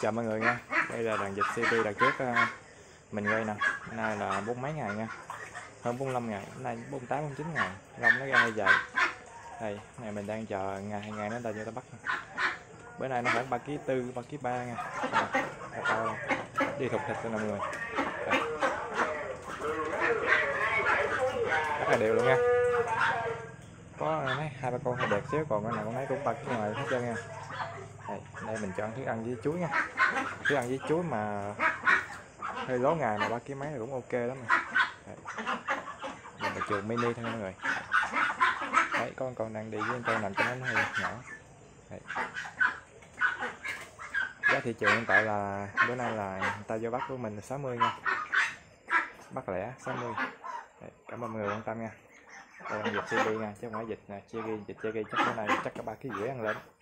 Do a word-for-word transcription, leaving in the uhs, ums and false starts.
Chào mọi người nha. Đây là đàn vịt xê pê đợt trước uh, mình quay nè. Hôm nay là bốn mấy ngày nha, hơn bốn mươi lăm ngày, hôm nay bốn mươi tám bốn mươi chín ngày, lông nó ra hơi dài. Đây này mình đang chờ ngày hai ngày nó ta cho ta bắt. Bữa nay nó khoảng ba ký tư ba ký ba nha. Đây, to đi thục thịt cho mọi người. Đây. Rất là đều luôn nha. Có mấy hai ba con hơi đẹp xíu, còn con nào con ấy cũng ba ký ngoài hết trơn nha. Đây, đây mình chọn thức ăn với chuối nha. Thức ăn với chuối mà hơi lố ngày mà ba ký mấy cũng ok lắm rồi. Mình là trường mini thôi mọi người. Đấy, con con đang đi với con nằm cho nó hơi nhỏ. Đấy. Giá thị trường hiện tại là bữa nay là người ta vô bắt của mình là sáu mươi nha, bắt lẻ sáu mươi. Đấy, cảm ơn mọi người quan tâm nha. Đây là vịt xê pê nha, chứ không phải vịt nè, cherry, vịt cherry chắc bữa nay chắc cả ba ký rưỡi ăn lên.